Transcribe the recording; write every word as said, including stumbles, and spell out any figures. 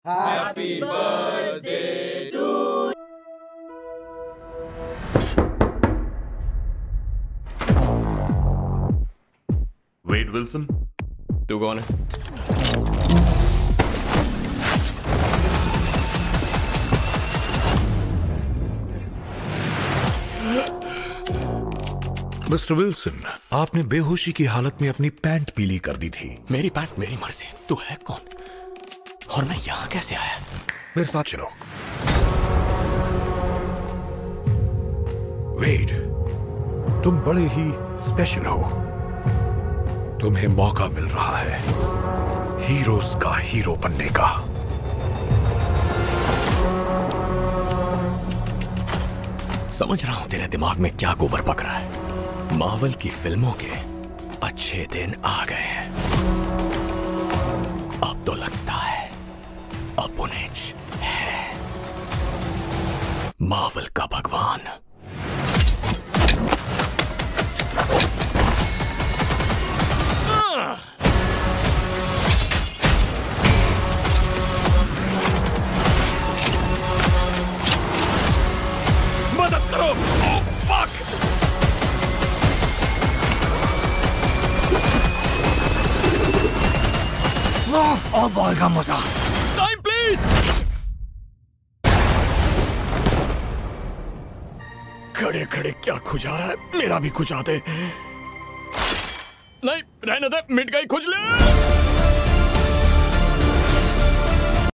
Happy birthday to Wade Wilson, तू कौन है? मिस्टर विल्सन, आपने बेहोशी की हालत में अपनी पैंट पीली कर दी थी। मेरी पैंट मेरी मर्जी। तू है कौन और मैं यहां कैसे आया? मेरे साथ चलो। वेड, तुम बड़े ही स्पेशल हो। तुम्हें मौका मिल रहा है हीरोज का हीरो बनने का। समझ रहा हूं तेरे दिमाग में क्या गोबर पक रहा है। मार्वल की फिल्मों के अच्छे दिन आ गए हैं। अब तो लगता है अपुनेच है मार्वल का भगवान। मदद करो। oh, fuck! और बॉल का मजा। Time please. खड़े खड़े क्या खुजा रहा है? मेरा भी खुजा दे। नहीं रहने दे, मिट गई खुजली।